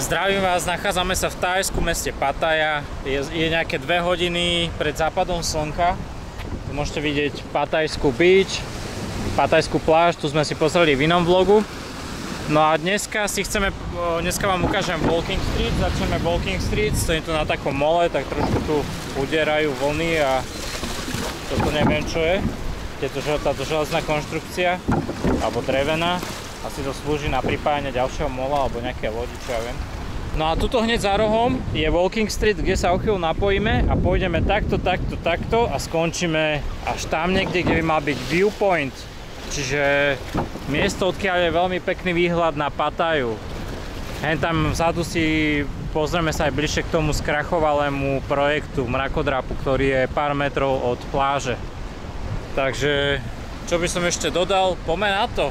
Zdravím vás, nachádzame sa v Thajsku, meste Pattaya. Je nejaké 2 hodiny pred západom slnka. Tu môžete vidieť Pattayskú beach, Pattayskú pláž, tu sme si pozreli v inom vlogu. No a dneska vám ukážem Walking Street, začneme Walking Street, stojím tu na takom mole, tak trošku tu udierajú vlny a toto neviem čo je. Je to táto železná konštrukcia, alebo drevená. Asi to slúži na pripájanie ďalšieho mola alebo nejaké lodi, čo ja viem. No a tuto hneď za rohom je Walking Street, kde sa o chvíľu napojíme a pôjdeme takto a skončíme až tam niekde, kde by mal byť viewpoint. Čiže miesto, odkiaľ je veľmi pekný výhľad na Pattayu. Hen tam vzadu si pozrieme sa aj bližšie k tomu skrachovalému projektu mrakodrapu, ktorý je pár metrov od pláže. Takže, čo by som ešte dodal, poďme na to.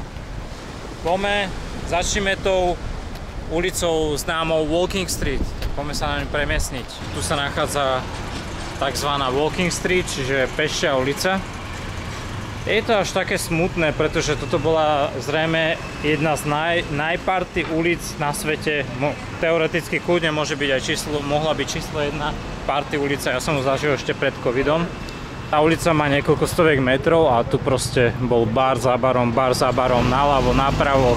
Začneme tou ulicou známou Walking Street. Poďme sa na ňu premiestniť. Tu sa nachádza tzv. Walking Street, čiže pešia ulica. Je to až také smutné, pretože toto bola zrejme jedna z najparty ulic na svete. Teoreticky kľudne mohla byť číslo 1 party ulica. Ja som ju zažil ešte pred covidom. Tá ulica má niekoľko stoviek metrov a tu proste bol bar za barom, naľavo, napravo,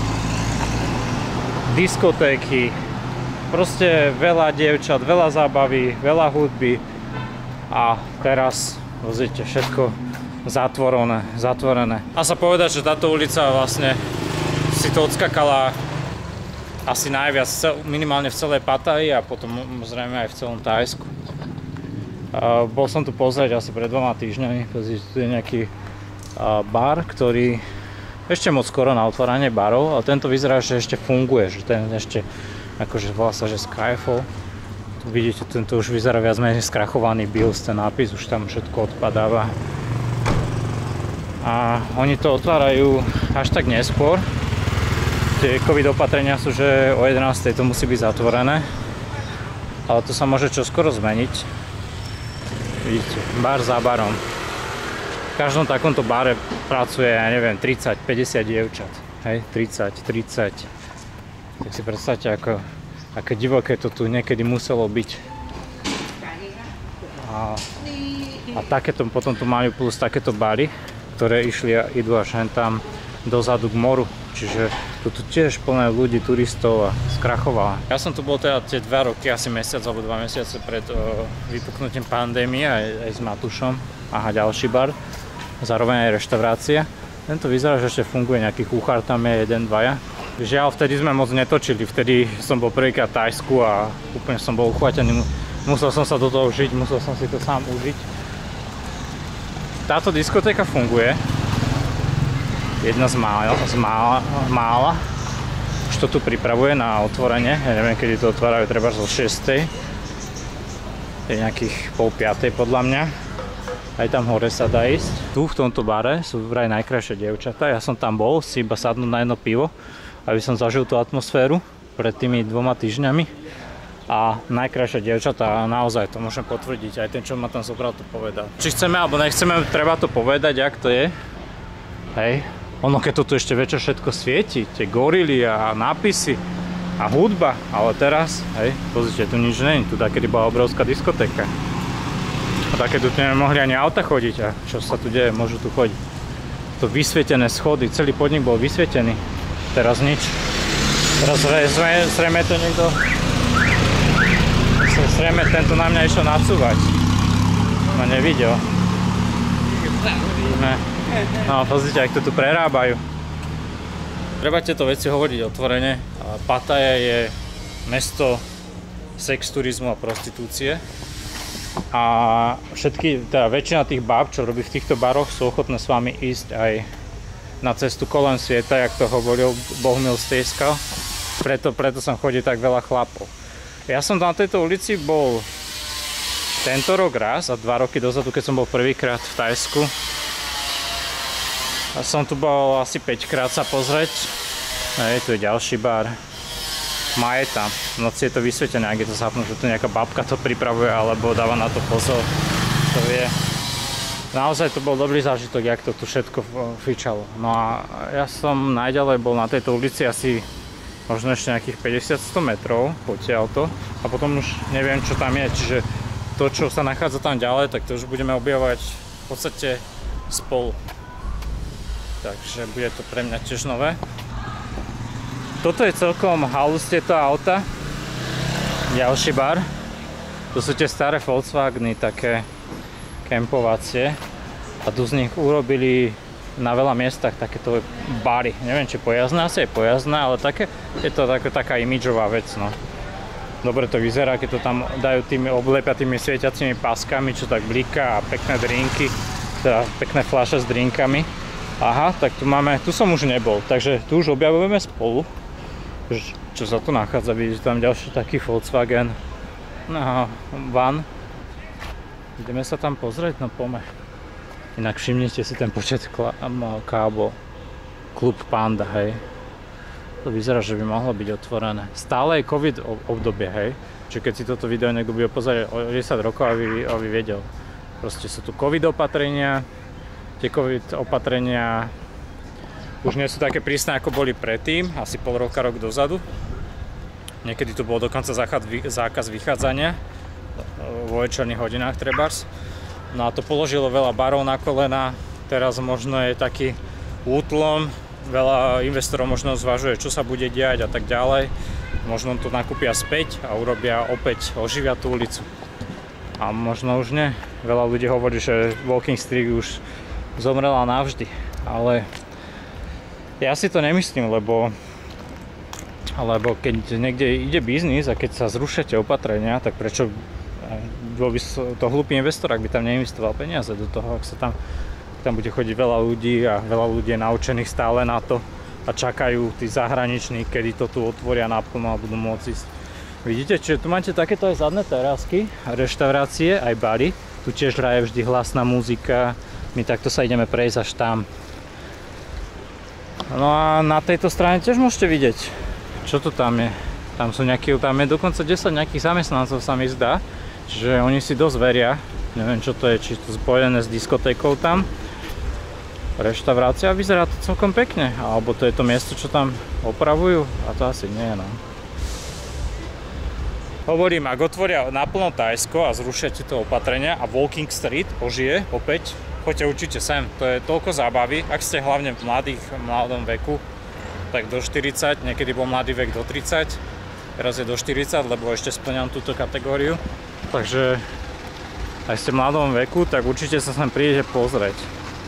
diskotéky, proste veľa dievčat, veľa zábavy, veľa hudby a teraz, pozrite, všetko zatvorené. A sa povedať, že táto ulica vlastne si to odskakala asi najviac, minimálne v celej Pattayi a potom zrejme aj v celom Thajsku. Bol som tu pozrieť asi pred 2 týždňami, tu je nejaký bar, ktorý ešte moc skoro na otváranie barov, ale tento vyzerá, že ešte funguje, že ten ešte, akože volá sa, že Skyfall. Tu vidíte, tento už vyzerá viac menej skrachovaný Bills, ten nápis, už tam všetko odpadáva. A oni to otvárajú až tak neskôr. Tie covid opatrenia sú, že o 11:00 to musí byť zatvorené, ale to sa môže čoskoro zmeniť. Vidíte, bar za barom. V každom takomto bare pracuje, ja neviem, 30-50 dievčat. Hej, 30. Tak si predstavte, aké divoké to tu niekedy muselo byť. A takéto, potom tu majú plus takéto bary, ktoré idú až tam dozadu k moru. Čiže tu tiež plné ľudí, turistov a skrachovala. Ja som tu bol teda tie 2 roky, asi mesiac alebo 2 mesiace pred vypuknutím pandémie aj s Matušom. Aha, ďalší bar. Zároveň aj reštaurácia. Tento vyzerá, že ešte funguje, nejaký kuchár tam je 1-2. Žiaľ, vtedy sme moc netočili, vtedy som bol prvýkrát v Thajsku a úplne som bol uchvatený. Musel som sa do toho vžiť, musel som si to sám užiť. Táto diskotéka funguje. Jedna z mála. Už to tu pripravuje na otvorenie. Ja neviem, kedy to otvárajú, treba zo 6:00. Je nejakých 4:30 podľa mňa. Aj tam hore sa dá ísť. Tu v tomto bare sú vraj najkrajšie dievčatá. Ja som tam bol si iba sadnúť na jedno pivo, aby som zažil tú atmosféru pred tými 2 týždňami. A najkrajšie dievčatá, naozaj to môžem potvrdiť. Aj ten, čo ma tam zobral, to povedal. Či chceme alebo nechceme, treba to povedať, jak to je. Hej. Ono, keď to tu ešte večer všetko svieti, tie gorily a nápisy a hudba, ale teraz, hej, pozrite, tu nič není, tu takedy bola obrovská diskotéka. A také tu nemohli ani auta chodiť a čo sa tu deje, môžu tu chodiť. To vysvietené schody, celý podnik bol vysvietený, teraz nič. Teraz zrejme to niekto, zrejme tento na mňa išiel nacúvať, ma nevidel. No, pozrite, ak to tu prerábajú. Treba tieto veci hovoriť otvorene. Pattaya je mesto sex, turizmu a prostitúcie. A teda väčšina tých báb, čo robí v týchto baroch, sú ochotné s vami ísť aj na cestu kolem sveta, jak to hovoril Bohumil Stejskal. Preto som chodil tak veľa chlapov. Ja som na tejto ulici bol tento rok raz a 2 roky dozadu, keď som bol prvýkrát v Thajsku. A som tu bol asi 5-krát sa pozrieť. Hej, tu je ďalší bar. Má je tam. V noci je to vysvietené, ak je to zapnúť, že tu nejaká babka to pripravuje alebo dáva na to pozor. To vie. Naozaj to bol dobrý zážitok, jak to tu všetko fičalo. No a ja som najďalej bol na tejto ulici asi možno ešte nejakých 50-100 metrov odtiaľto a potom už neviem, čo tam je, čiže to, čo sa nachádza tam ďalej, tak to už budeme objavovať v podstate spolu. Takže bude to pre mňa tiež nové. Toto je celkom halus tieto auta. Ďalší bar. To sú tie staré Volkswageny, také kempovacie. A tu z nich urobili na veľa miestach takéto bary. Neviem, či pojazdné, asi je pojazdné, ale také, je to taká imidžová vec, no. Dobre to vyzerá, keď to tam dajú tými, oblepia tými svietiacimi páskami, čo tak bliká a pekné drinky, teda pekné fľaše s drinkami. Aha, tak tu máme, tu som už nebol, takže tu už objavujeme spolu. Čo sa tu nachádza, vidíte tam ďalší taký Volkswagen van. Ideme sa tam pozrieť, no poďme. Inak všimnite si ten počet kábov. Klub Panda, hej. To vyzerá, že by mohlo byť otvorené. Stále je COVID obdobie, hej. Čiže keď si toto video niekto bude pozerať o 10 rokov, aby vedel. Proste sú tu COVID opatrenia. Tie COVID opatrenia už nie sú také prísne, ako boli predtým. Asi pol roka, rok dozadu. Niekedy tu bol dokonca zákaz vychádzania vo večerných hodinách trebárs. No a to položilo veľa barov na kolena. Teraz možno je taký útlom. Veľa investorov možno zvažuje, čo sa bude diať a tak ďalej. Možno to nakúpia späť a urobia opäť, oživia tú ulicu. A možno už nie. Veľa ľudí hovorí, že Walking Street už zomrela navždy. Ale ja si to nemyslím, lebo keď niekde ide biznis a keď sa zrušia tie opatrenia, tak prečo by to hlúpy investor, ak by tam neinvestoval peniaze do toho, ak sa tam bude chodiť veľa ľudí a veľa ľudí je naučených stále na to a čakajú tí zahraniční, kedy to tu otvoria naplno a budú môcť ísť. Vidíte, čiže tu máte takéto aj zadné terasky, reštaurácie, aj bary. Tu tiež hraje vždy hlasná muzika. My takto sa ideme prejsť až tam. No a na tejto strane tiež môžete vidieť, čo to tam je. Tam je dokonca 10 nejakých zamestnancov, sa mi zdá. Čiže oni si dosť veria. Neviem, čo to je, či to spojené s diskotékou tam. Reštaurácia, vyzerá to celkom pekne. Alebo to je to miesto, čo tam opravujú? A to asi nie, no. Hovorím, ak otvoria naplno Thajsko a zrušia tieto opatrenia a Walking Street ožije opäť, choďte určite sem. To je toľko zábavy. Ak ste hlavne v mladom veku, tak do 40, niekedy bol mladý vek do 30, teraz je do 40, lebo ešte spĺňam túto kategóriu. Takže ak ste v mladom veku, tak určite sa sem prídete pozrieť.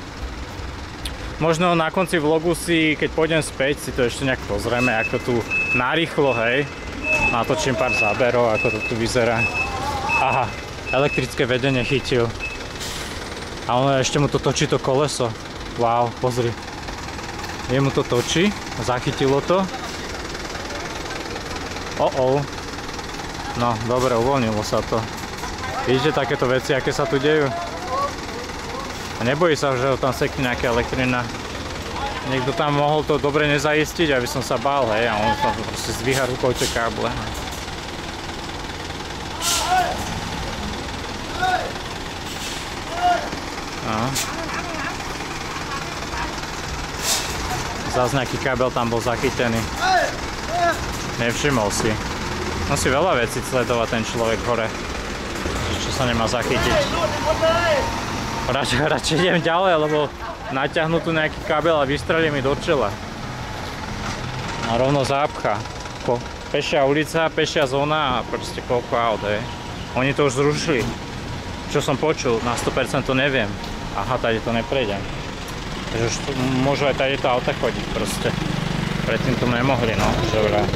Možno na konci vlogu si, keď pôjdem späť, si to ešte nejak pozrieme, ako tu narýchlo, hej. Natočím pár záberov, ako to tu vyzerá. Aha, elektrické vedenie chytil. A ono ešte mu to točí to koleso. Wow, pozri. Jemu to točí, zachytilo to. No, dobre, uvoľnilo sa to. Vidíte takéto veci, aké sa tu dejú? A nebojí sa, že ho tam sekne nejaká elektrina. Niekto tam mohol to dobre nezaistiť, aby som sa bál, hej, a on tam proste zdvíha rukou tie káble. No. Zás nejaký kábel tam bol zachytený. Nevšimol si. Musí veľa vecí sledovať ten človek hore, čo sa nemá zachytiť. Radšej idem ďalej, lebo naťahnú tu nejaký kábel a vystrelí mi do čela. A rovno zápcha. Pešia ulica, pešia zóna a proste koľko aut, hej. Oni to už zrušili. Čo som počul, na 100% to neviem. Aha, tady to neprejdem. Takže už môžu aj tady to auta chodiť proste. Predtým to nemohli, no, že vraj.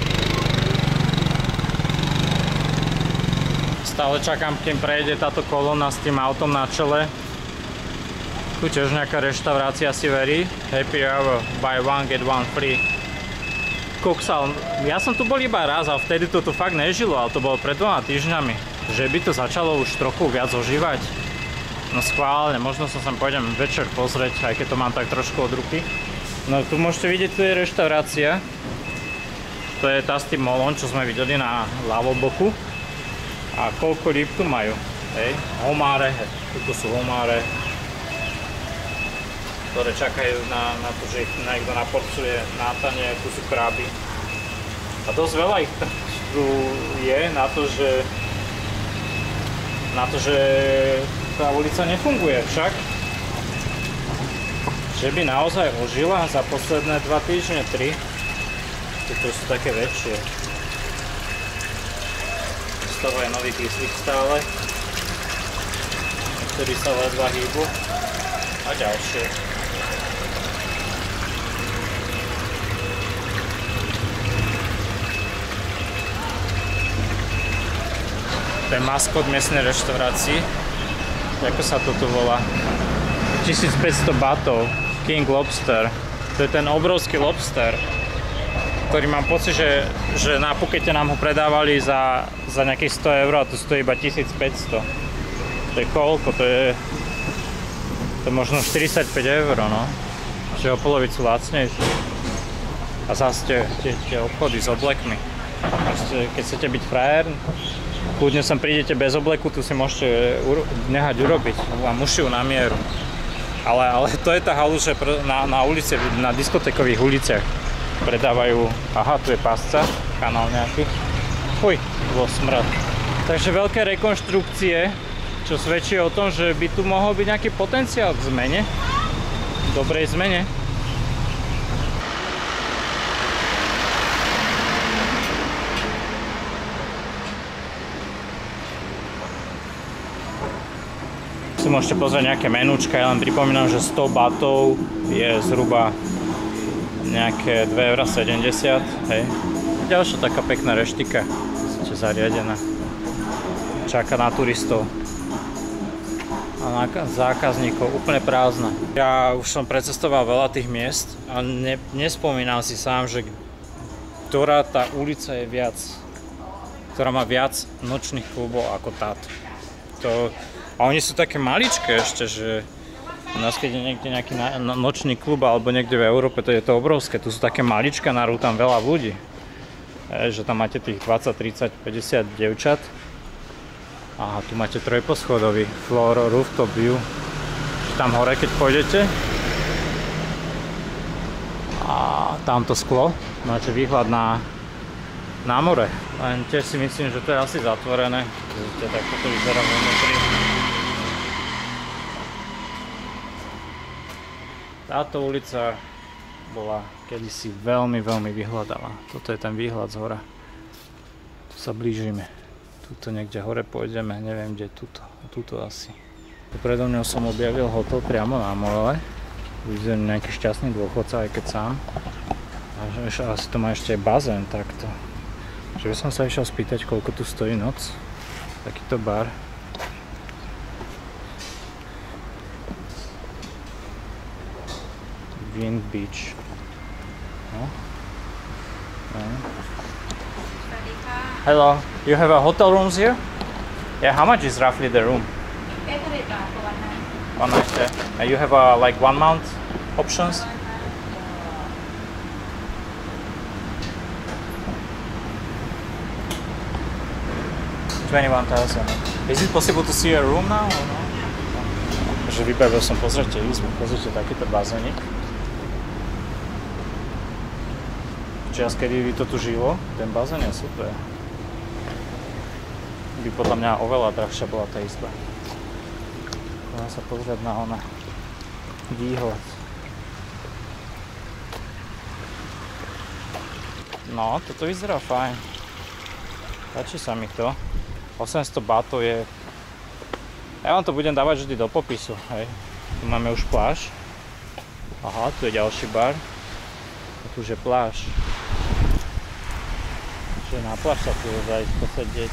Stále čakám, kým prejde táto kolóna s tým autom na čele. Tu tiež nejaká reštaurácia si verí. Happy hour, buy one, get one free. Koksal, ja som tu bol iba raz a vtedy to tu fakt nežilo, ale to bolo pred 2 týždňami. Že by to začalo už trochu viac ožívať. No schválne, možno sa sem pôjdem večer pozrieť, aj keď to mám tak trošku od ruky. No tu môžete vidieť, tu je reštaurácia. To je tá s tým molom, čo sme videli na ľavom boku. A koľko rýb tu majú, hej? Homáre, tuto sú homáre, ktoré čakajú na to, že ich niekto naporcuje na tanier. Tu sú kraby. A dosť veľa ich tu je na to, že tá ulica nefunguje však. Že by naozaj ožila za posledné 2 týždne, 3. Toto sú také väčšie. Stávajú nový kyslík stále. Niektorí sa ledva hýbu. A ďalšie. To je maskot miestnej reštaurácii. Ako sa toto volá? 1500 batov. King Lobster. To je ten obrovský lobster, ktorý mám pocit, že na Phukete nám ho predávali za nejakých 100 eur a tu stojí iba 1500. To je koľko? To je možno 45 eur, no. Čiže o polovicu lacnejšie. A zase tie obchody s oblekmi. Keď chcete byť frajer, kľudne sem prídete bez obleku, tu si môžete nehať urobiť. Vám ušijú na mieru. Ale to je tá halu, že na ulici, na diskotékových uliciach predávajú... Aha, tu je pásca, kanál nejaký. Fuj, bol smrad. Takže veľké rekonštrukcie, čo svedčí o tom, že by tu mohol byť nejaký potenciál k zmene. Dobrej zmene. Si môžete pozrieť nejaké menúčka, ja len pripomínam, že 100 batov je zhruba nejaké 2,70 €, hej. Ďalšia taká pekná reštika, zariadená. Čaká na turistov a na zákazníkov, úplne prázdna. Ja už som precestoval veľa tých miest a nespomínam si sám, že ktorá tá ulica je viac, ktorá má viac nočných klubov ako táto. A oni sú také maličké ešte, že u nás keď je niekde nejaký nočný klub alebo niekde v Európe, to je to obrovské. Tu sú také maličké, narú tam veľa ľudí. Že tam máte tých 20, 30, 50 dievčat. A tu máte trojposchodový floor rooftop view. Tam hore keď pôjdete. A tamto sklo, máte výhľad na more. Len tiež si myslím, že to je asi zatvorené. Vidíte, tak toto vyzerá vnútri. Táto ulica bola kedysi veľmi, veľmi vyhľadáva. Toto je ten výhľad z hora. Tu sa blížime. Tuto niekde hore pôjdeme, neviem kde, tuto asi. Predo mňou som objavil hotel priamo na mole. Vyzerám nejaký šťastný dôchodca, aj keď sám. A asi to má ešte bazén takto. Že by som sa išiel spýtať, koľko tu stojí noc. Takýto bar. Wind Beach. No. No. Hello, you have a hotel rooms here? Yeah, how much is roughly the room? 800 baht for 1 night. 1 night, yeah. And you have like 1 month options? 21,000. Is it possible to see a room now or no? Takže vybavil som, pozrite izbu, pozrite takýto bazénik. Čias, kedy by to tu žilo, ten bazén je super. By podľa mňa oveľa drahšia bola tá izba. Môžem sa pozrieť na výhľad. No, toto vyzerá fajn. Páči sa mi to. 800 batov je... Ja vám to budem dávať vždy do popisu, hej. Tu máme už pláž. Aha, tu je ďalší bar. A tu už je pláž. Čiže na pláž sa tu dá ísť posedieť.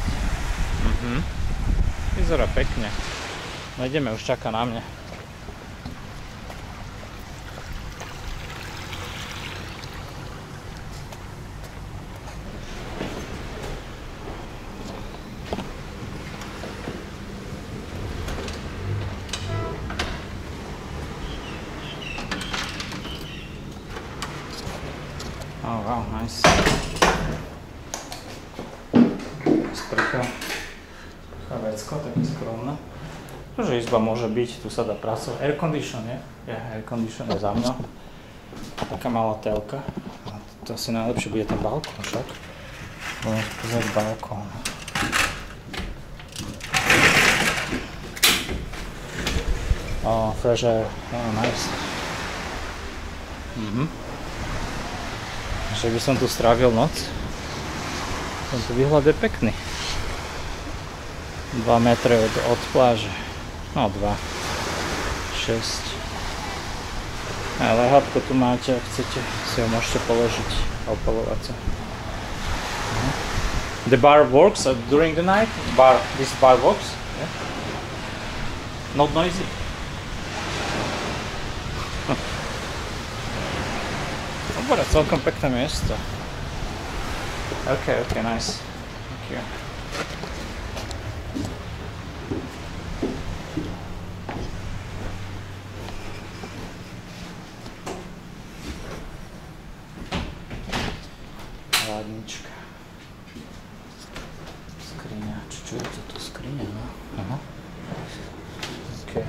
Vyzerá pekne. No ideme, už čaká na mňa. Oh wow, nice. Sprcha vecko, také skromné. Takže izba môže byť, tu sa dá pracovať. Air condition, je? Air condition je za mňa. Taká malá telka. A to asi najlepšie bude ten balkón však. Budeme pozrieť balkón. Fresh air, nice. Že by som tu strávil noc. Tento výhľad je pekný. 2 metre od pláže. No 2. 6. Ale hádko tu máte, ak chcete, si ho môžete položiť a opalovať sa. The bar works during the night? This bar works? Yeah? Not noisy? Dobre, celkom pekné miesto. Okay, nice. Thank you. Hladnička. Skriňa. Čo je toto skriňa? No? Aha. Okay.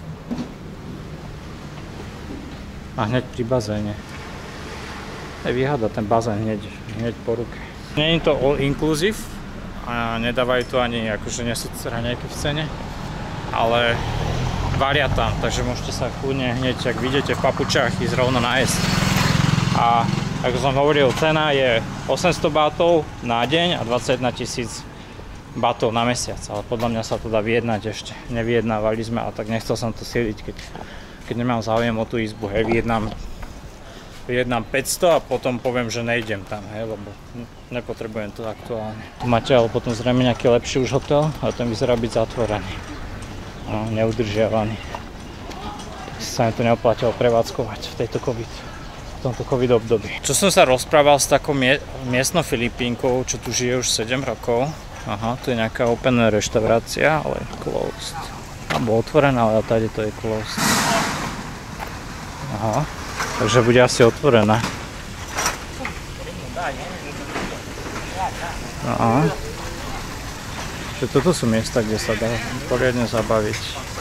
A hneď pri bazéne. Je výhoda ten bazén hneď po ruke. Nie je to all inclusive a nedávajú to ani akože nie sú raňajky v cene, ale varia tam, takže môžete sa kľudne hneď, ak vidíte v papučách, ísť rovno najesť. A ako som hovoril, cena je 800 bátov na deň a 21 000 bátov na mesiac, ale podľa mňa sa to dá vyjednať ešte. Nevyjednávali sme a tak nechcel som to siliť, keď nemám záujem o tú izbu, hej, vyjednám 500 a potom poviem, že nejdem tam, hej, lebo nepotrebujem to aktuálne. Tu máte ale potom zrejme nejaký lepší už hotel, ale ten vyzerá byť zatvorený. No, neudržiavaný. Tak sa mi to neoplatilo prevádzkovať v tomto covid období. Čo som sa rozprával s takou miestnou Filipínkou, čo tu žije už 7 rokov. Aha, tu je nejaká open reštaurácia, ale closed. Alebo otvorená, ale tady to je closed. Aha. Takže bude asi otvorená. Aha. Že toto sú miesta, kde sa dá poriadne zabaviť.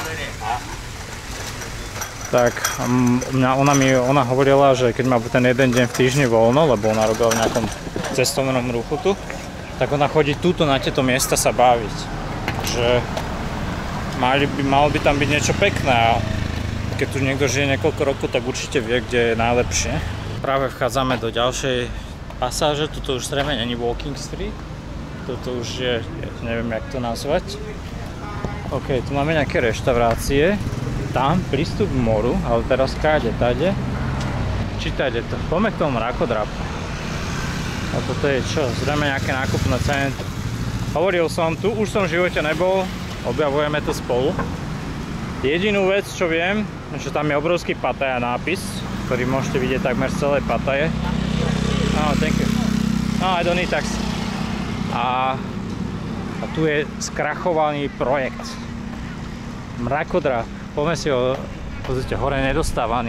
Tak, ona hovorila, že keď má ten jeden deň v týždni voľno, lebo ona robila v nejakom cestovnom ruchu tu, tak ona chodí túto na tieto miesta sa baviť. Že malo by tam byť niečo pekné. Keď tu niekto žije niekoľko rokov, tak určite vie, kde je najlepšie. Práve vchádzame do ďalšej pasáže, tuto už zrejme není Walking Street. Toto už je, neviem jak to nazvať. OK, tu máme nejaké reštaurácie. Tam prístup k moru, ale teraz káde, tade. Čítajte to, poďme k tomu mrakodrapu. A toto je čo? Zrejme nejaké nákupné centrum. Hovoril som tu, už som v živote nebol, objavujeme to spolu. Jedinú vec, čo viem, že tam je obrovský Pattaya nápis, ktorý môžete vidieť takmer z celej Pattaje. No, thank you. No, I don't need taxi. A tu je skrachovaný projekt. Mrakodrap. Poďme si ho, pozrite, hore nedostávaný.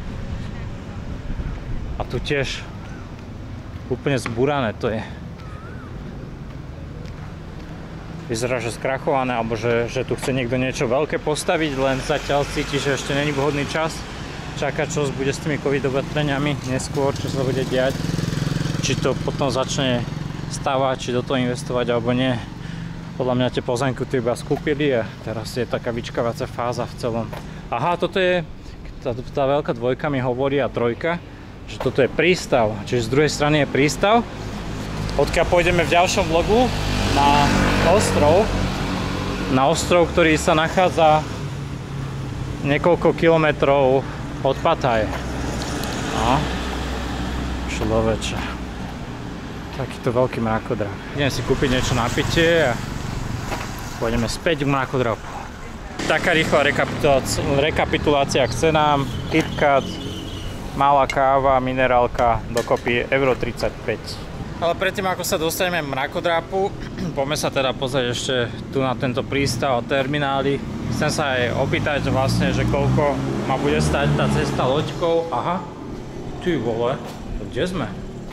A tu tiež úplne zburané to je. Vyzerá, že skrachované, alebo že tu chce niekto niečo veľké postaviť, len zatiaľ cíti, že ešte není vhodný čas. Čaká, čo bude s tými covid opatreniami neskôr, čo sa bude diať. Či to potom začne stavať, či do toho investovať, alebo nie. Podľa mňa tie pozemky tu iba skúpili a teraz je taká vyčkávacia fáza v celom. Aha, toto je, tá veľká dvojka mi hovorí a trojka, že toto je prístav. Čiže z druhej strany je prístav, odkiaľ pôjdeme v ďalšom vlogu na ostrov, ktorý sa nachádza niekoľko kilometrov od Pattaje. No, človeče. Takýto veľký mrakodrap. Idem si kúpiť niečo na pitie a pôjdeme späť k mrakodrapu. Taká rýchla rekapitulácia k cenám. KitKat, malá káva, minerálka, dokopy €35. Ale predtým, ako sa dostaneme k mrakodrapu, poďme sa teda pozrieť ešte tu na tento prístav a terminály. Chcem sa aj opýtať vlastne, že koľko ma bude stať tá cesta loďkou. Aha, ty vole, kde sme?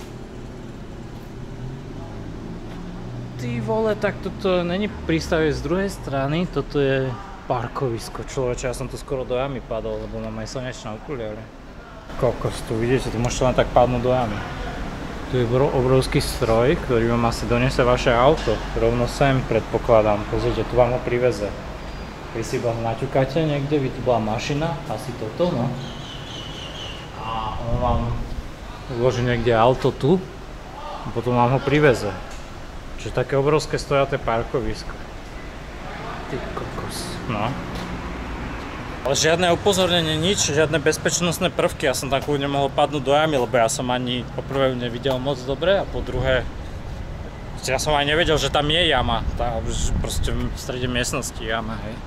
Ty vole, tak toto není prístav z druhej strany, toto je parkovisko. Človeče, ja som tu skoro do jamy padol, lebo mám aj slnečné okuliare. Kokos, tu vidíte, tu môžete len tak padnúť do jamy. Tu je obrovský stroj, ktorý vám asi donese vaše auto. Rovno sem, predpokladám. Pozrite, tu vám ho priveze. Vy si ho naťukáte niekde, by tu bola mašina, asi toto, no. A on vám uloží niekde auto tu, a potom vám ho priveze. Čiže také obrovské stojaté parkovisko. Ty kokos, no. Ale žiadne upozornenie, nič, žiadne bezpečnostné prvky. Ja som tam kľudne mohol padnúť do jamy, lebo ja som ani po prvé nevidel moc dobre a po druhé ja som aj nevedel, že tam je jama. Proste v strede miestnosti jama, hej.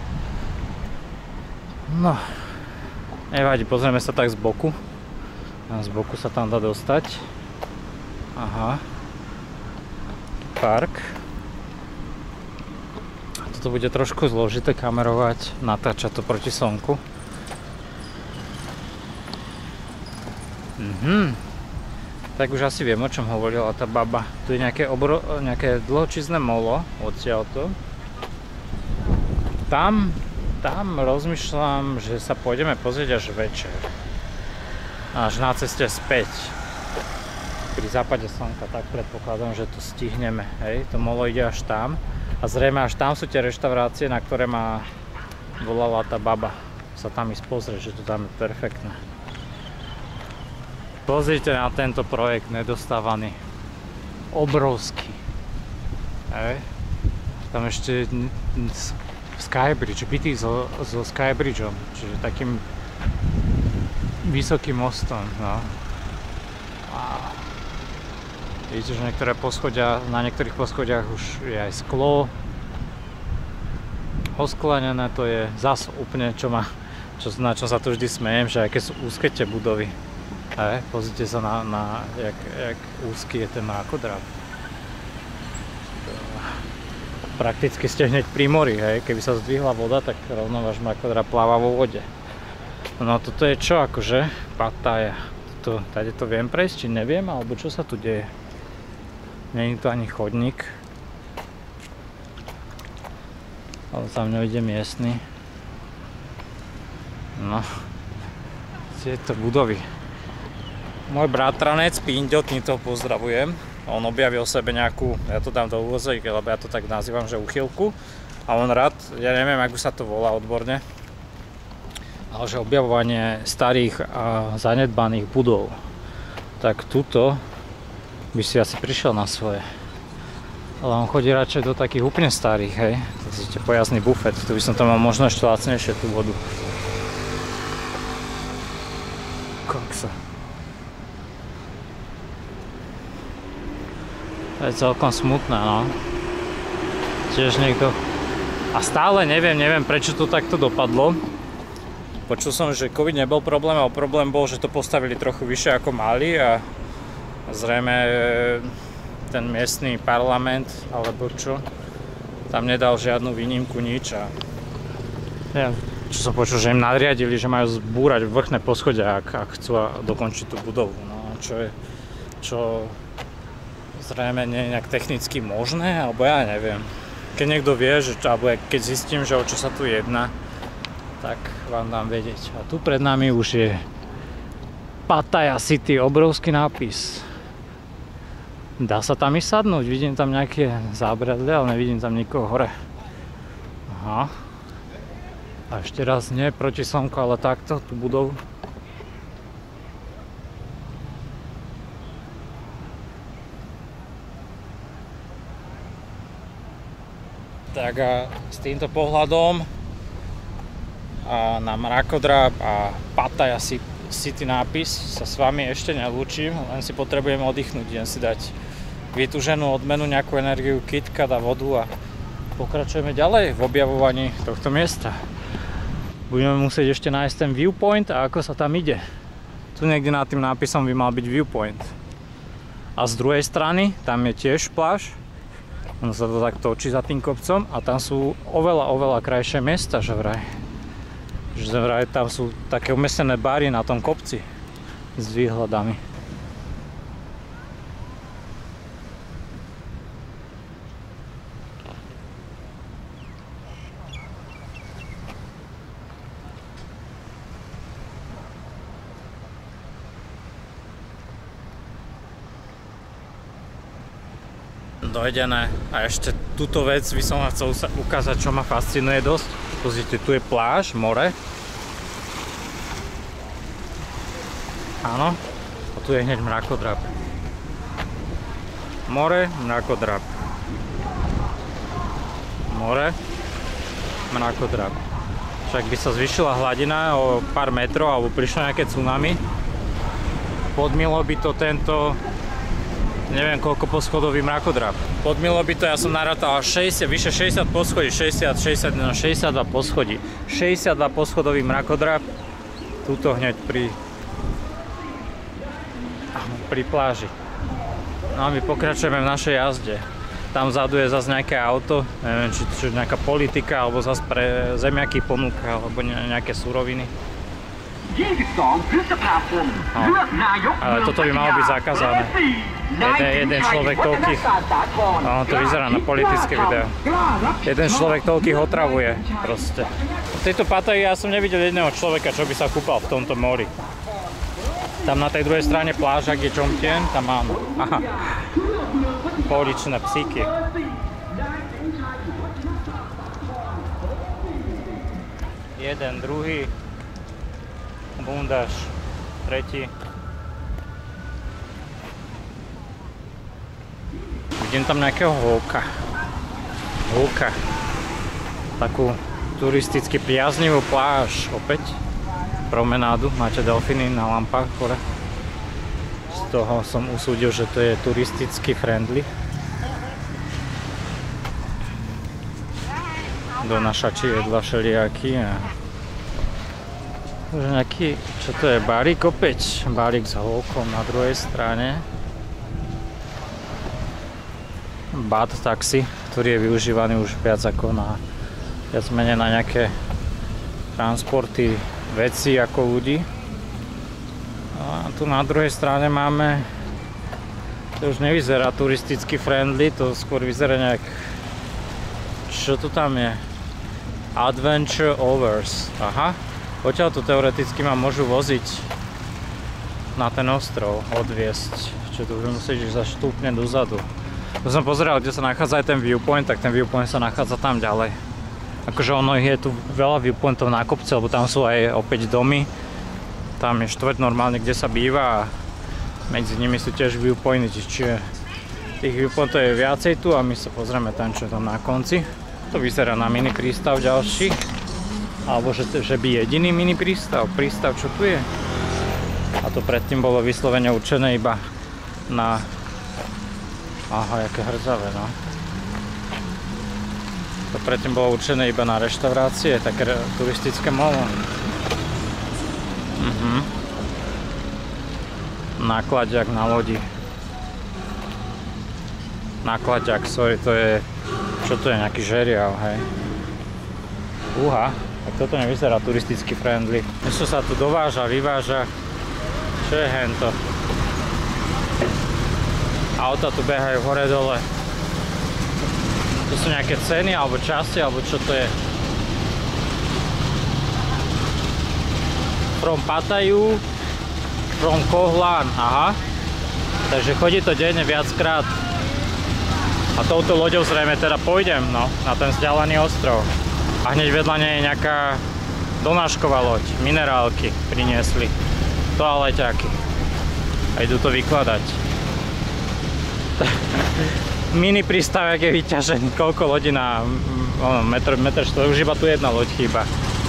No, nevadí, pozrieme sa tak z boku. A z boku sa tam dá dostať. Aha. Park. Toto bude trošku zložité kamerovať, natáčať to proti slnku. Tak už asi viem, o čom hovorila tá baba. Tu je nejaké dlhočízne molo odtiaľto. Tam rozmýšľam, že sa pôjdeme pozrieť až večer. Až na ceste späť. Pri západe slnka, tak predpokladám, že to stihneme. Hej, to molo ide až tam. A zrejme až tam sú tie reštaurácie, na ktoré ma volala tá baba. Sa tam ísť pozrieť, že to tam je perfektné. Pozrite na tento projekt nedostávaný. Obrovský. Hej. Tam ešte Skybridge, byty so Skybridgeom, čiže takým vysokým mostom. No. Wow. Vidíte, že na niektorých poschodiach už je aj sklo. Osklenené, to je zas úplne, na čo sa tu vždy smejem, že aké sú úzke tie budovy. Hej, pozrite sa jak úzky je ten mrakodrap. Prakticky ste hneď pri mori, hej, keby sa zdvihla voda, tak rovno váš mrakodrap pláva vo vode. No toto je čo akože? Pattaja. Tady to viem prejsť, či neviem, alebo čo sa tu deje? Nie je to ani chodník. Ale tam nevidím miestny. No. Tieto budovy. Môj bratranec Pindotný, to pozdravujem. On objavil sebe nejakú, ja to dám do úvozovky, lebo ja to tak nazývam, že uchylku. A on rád, ja neviem, ako sa to volá odborne, ale že objavovanie starých a zanedbaných budov. Tak tuto by si asi prišiel na svoje. Ale on chodí radšej do takých úplne starých, hej. To je pojazný bufet, tu by som tam mal možno ešte lacnejšie tú vodu. Koksa. To je celkom smutné, no. Tiež niekto... A stále neviem, prečo to takto dopadlo. Počul som, že COVID nebol problém, ale problém bol, že to postavili trochu vyššie ako mali a zrejme ten miestny parlament, alebo čo, tam nedal žiadnu výnimku, nič a ja, čo som počul, že im nadriadili, že majú zbúrať vrchné poschodia, ak chcú dokončiť tú budovu, no čo zrejme nie je nejak technicky možné, alebo ja neviem. Keď niekto vie, alebo keď zistím, že o čo sa tu jedná, tak vám dám vedieť. A tu pred nami už je Pattaya City, obrovský nápis. Dá sa tam ísť sadnúť, vidím tam nejaké zábradlie, ale nevidím tam nikoho hore. Aha. A ešte raz nie proti slnku, ale takto, tú budovu. Tak a s týmto pohľadom na mrakodrap a Pattaya City nápis sa s vami ešte nelúčim, len si potrebujem oddychnúť, idem si dať vytúženú odmenu, nejakú energiu, KitKat a vodu a pokračujeme ďalej v objavovaní tohto miesta. Budeme musieť ešte nájsť ten viewpoint a ako sa tam ide. Tu niekde nad tým nápisom by mal byť viewpoint. A z druhej strany, tam je tiež pláž. On sa to takto točí za tým kopcom a tam sú oveľa krajšie miesta, že vraj. Že vraj tam sú také umiestnené bary na tom kopci s výhľadami. dojedené. A ešte túto vec by som vám chcel ukázať, čo ma fascinuje dosť. Pozrite, tu je pláž, more. Áno. A tu je hneď mrakodrap. More, mrakodrap. More, mrakodrap. Však by sa zvyšila hladina o pár metrov alebo prišlo nejaké tsunami, podmilo by to tento neviem koľko poschodový mrakodrap. Podmilo by to, ja som narátal vyše 60 poschodí, 62 poschodí. 62 poschodový mrakodrap, tuto hneď pri pláži. No a my pokračujeme v našej jazde. Tam vzadu je zase nejaké auto, neviem či nejaká politika, alebo zase pre zemiaky ponúka, alebo nejaké suroviny. Ale toto by malo byť zakázané. Jeden človek toľkých, no to vyzerá na politické video. Jeden človek toľkých otravuje proste. V tejto Pattaji ja som nevidel jedného človeka, čo by sa kúpal v tomto mori. Tam na tej druhej strane pláža, kde Jomtien, tam mám pouličné psíky. Jeden, druhý, bundáš, tretí. Vidím tam nejakého holka. Takú turisticky priaznivú pláž opäť. Promenádu, máte delfíny na lampách hore. Z toho som usúdil, že to je turisticky friendly. Donášači jedla všelijaký a nejaký, čo to je, barík opäť, barík s holkom na druhej strane. Bad taxi, ktorý je využívaný už viac menej na nejaké transporty veci ako ľudí. A tu na druhej strane máme, to už nevyzerá turisticky friendly, to skôr vyzerá nejak, čo to tam je? Adventure Overs, aha. Odtiaľ tu teoreticky ma môžu voziť na ten ostrov, odviesť, čo tu budem musieť ísť až stúpne dozadu. Tu som pozeral, kde sa nachádza aj ten viewpoint, tak ten viewpoint sa nachádza tam ďalej. Akože ono je tu veľa viewpointov na kopce, lebo tam sú aj opäť domy. Tam je štvrť normálne, kde sa býva a medzi nimi sú tiež viewpointy, čiže tých viewpointov je viacej tu a my sa pozrieme tam, čo je tam na konci. To vyzerá na mini prístav ďalší. Alebo že by jediný mini prístav, čo tu je. A to predtým bolo vyslovene určené iba na... Aha, jaké hrdzavé, no. To predtým bolo určené iba na reštaurácie, také turistické molo. Nákladiak na lodi. Nákladiak, sorry, to je... Čo to je, nejaký žeriav, hej. Uha. Tak toto nevyzerá turisticky friendly. Niečo sa tu dováža, vyváža. Čo je hento? Auta tu behajú hore dole. To sú nejaké ceny alebo časti, alebo čo to je? From Pattaju, from Koh Lan, aha. Takže chodí to denne viackrát. A touto loďou zrejme teda pôjdem, no, na ten vzdialený ostrov. A hneď vedľa nej je nejaká donášková loď, minerálky priniesli, toaleťáky a idú to vykladať. Mini prístav, jak je vyťažený, koľko lodí na metr štvrť, už iba tu jedna loď chýba.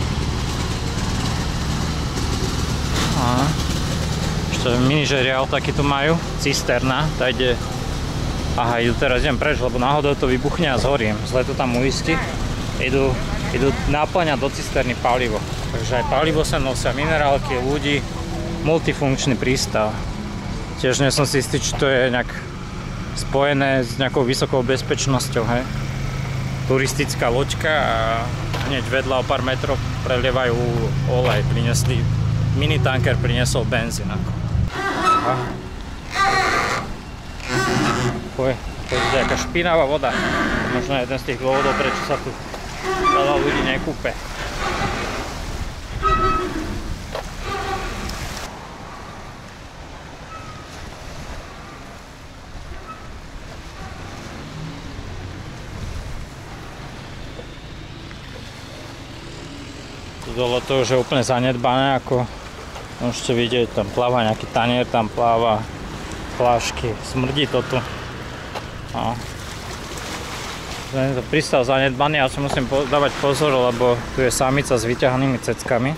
Ešte mini žeriav taký tu majú, cisterna, tá ide, aha, idú teraz, idem preč, lebo náhodou to vybuchne a zhorím, zle to tam uistí. Idú naplňať do cisterny palivo. Takže aj palivo sa nosia, minerálky, ľudí, multifunkčný prístav. Tiež nie som si istý, či to je nejak spojené s nejakou vysokou bezpečnosťou, hej. Turistická loďka a hneď vedľa o pár metrov prelievajú olej, priniesli, minitanker priniesol benzín ako. Poďte, aká špinavá voda. Možno jeden z tých dôvodov, prečo sa tu veľa ľudí nekúpe. Tu dole to už je úplne zanedbané, ako môžete vidieť, tam pláva nejaký tanier, tam pláva fľašky, smrdí to tu. No. Je to prístav zanedbaný, ja si musím dávať pozor, lebo tu je samica s vyťahanými ceckami.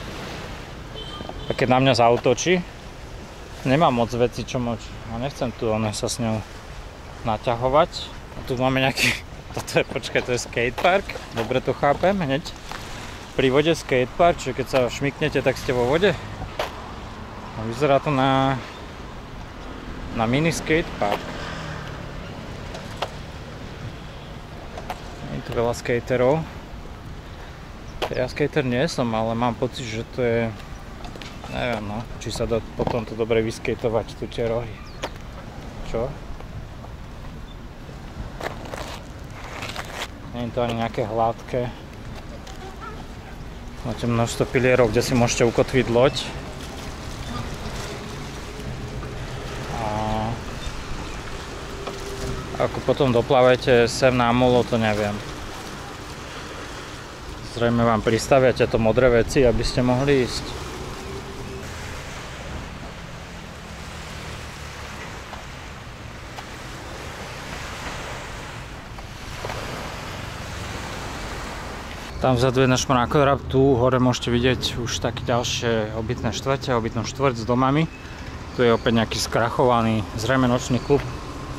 A keď na mňa zaútočí, nemám moc veci, čo môžem. A nechcem tu sa s ňou naťahovať. A tu máme nejaký, počkaj, to je skatepark, dobre to chápem hneď. Pri vode skatepark, čiže keď sa šmyknete, tak ste vo vode. A vyzerá to na mini skatepark. Je tu veľa skaterov. Ja skater nie som, ale mám pocit, že to je, neviem, no, či sa dá potom to dobre vyskateovať, tu tie rohy. Čo? Nie je to ani nejaké hladké. Máte množstvo pilierov, kde si môžete ukotviť loď. A ako potom doplávajte sem na molo, to neviem. Zrejme vám pristaviate to modré veci, aby ste mohli ísť. Tam vzadu je náš mrakodrap, tu hore môžete vidieť už také ďalšie obytné štvrte, obytnú štvrť s domami. Tu je opäť nejaký skrachovaný, zrejme nočný klub.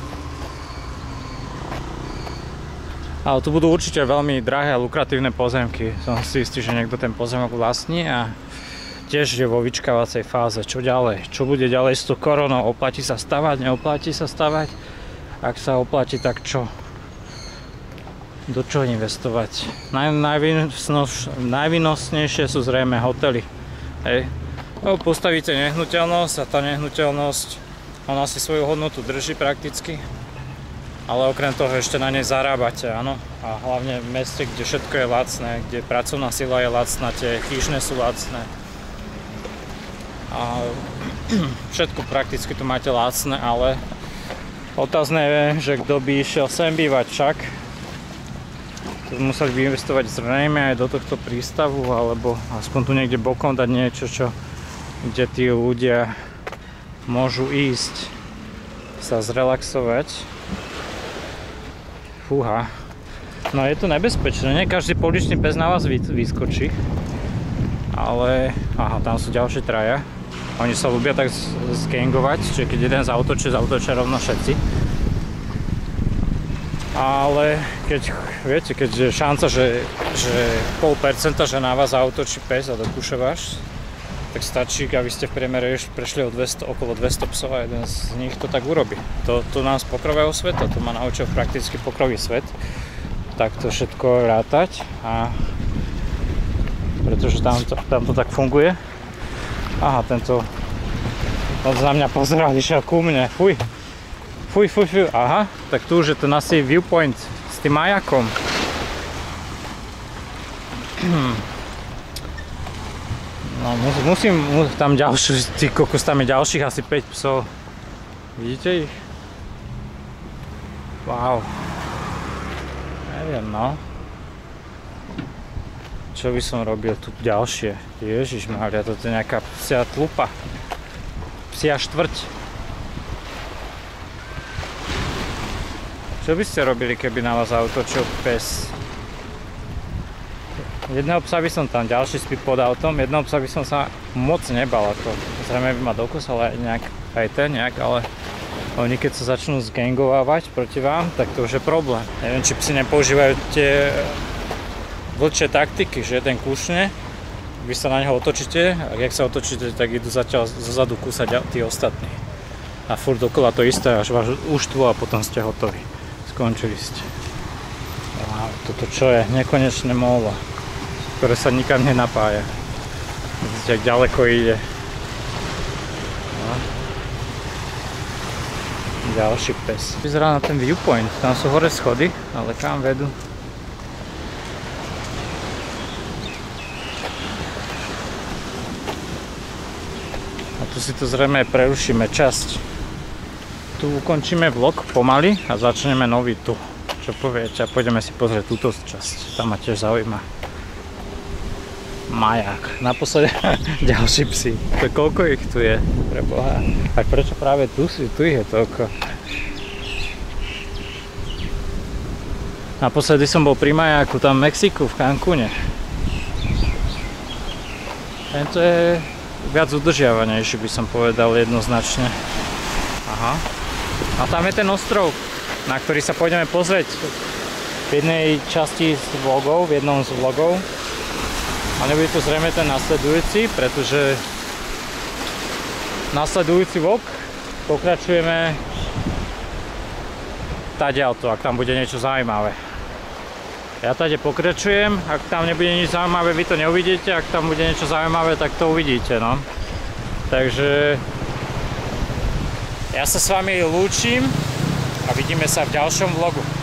Ale tu budú určite veľmi drahé a lukratívne pozemky. Som si istý, že niekto ten pozemok vlastní a tiež je vo vyčkávacej fáze. Čo ďalej? Čo bude ďalej s tou koronou? Oplatí sa stavať? Neoplatí sa stavať? Ak sa oplatí, tak čo? Do čoho investovať? Najvýnosnejšie sú zrejme hotely. Hej. Postavíte nehnuteľnosť a tá nehnuteľnosť, ona si svoju hodnotu drží prakticky. Ale okrem toho ešte na nej zarábate, áno. A hlavne v meste, kde všetko je lacné, kde pracovná sila je lacná, tie chýšne sú lacné. A všetko prakticky tu máte lacné, ale otázne je, že kto by išiel sem bývať však. Museli by investovať zrejme aj do tohto prístavu, alebo aspoň tu niekde bokom dať niečo, kde tí ľudia môžu ísť sa zrelaxovať. Fúha. No je to nebezpečné, nie každý pouličný pes na vás vyskočí. Ale, aha, tam sú ďalšie traja. Oni sa ľúbia tak zgangovať, čiže keď jeden zautočí rovno všetci. Ale keď, viete, keď je šanca, že 0,5%, že na vás zautočí pes a dokúše váš, tak stačí, aby ste v priemere prešli okolo 200 psov a jeden z nich to tak urobí. To nám z pokrového sveta, to ma naučil prakticky pokrový svet, tak to všetko rátať, a pretože tam to tak funguje. Aha, tento on na mňa pozeral, išiel ku mne, fuj, aha, tak tu už je ten asi viewpoint s tým majakom. No musím tam ďalšiu, ty kokos, tam je ďalších asi 5 psov. Vidíte ich? Wow. Neviem, no. Čo by som robil tu ďalšie? Ježišmária, toto je nejaká psia tlupa. Psia štvrť. Čo by ste robili, keby na vás zautočil pes? Jedného psa by som tam, ďalší spí pod autom, jedného psa by som sa moc nebal, ako zrejme by ma dokúsal aj ten nejak, ale oni keď sa začnú zgangovávať proti vám, tak to už je problém. Neviem, či psi nepoužívajú tie vlčie taktiky, že jeden kúšne, vy sa na neho otočíte a keď sa otočíte, tak idú zatiaľ zozadu kúsať tí ostatní. A furt dokola to isté, až vás uštvu a potom ste hotoví. Skončili ste. A toto čo je? Nekonečné molo, ktoré sa nikam nenapája. Vidíte, jak ďaleko ide. No. Ďalší pes. Vyzerá na ten viewpoint. Tam sú hore schody, ale kam vedú? A tu si to zrejme prerušíme časť. Tu ukončíme vlog pomaly a začneme nový tu. Čo poviete? A pôjdeme si pozrieť túto časť. Tam ma tiež zaujíma. Maják. Naposledy ďalší psi. Koľko ich tu je? Preboha. Tak prečo práve tu ich je toľko? Naposledy som bol pri majáku tam v Mexiku, v Cancúne. Tento je viac udržiavanejší, by som povedal jednoznačne. Aha. A tam je ten ostrov, na ktorý sa pôjdeme pozrieť v jednej časti z vlogov, v jednom z vlogov. A nebude to zrejme ten nasledujúci, pretože nasledujúci vlog pokračujeme tadiaľto, ak tam bude niečo zaujímavé. Ja tady pokračujem, ak tam nebude nič zaujímavé, vy to neuvidíte, ak tam bude niečo zaujímavé, tak to uvidíte, no. Takže ja sa s vami lúčim a vidíme sa v ďalšom vlogu.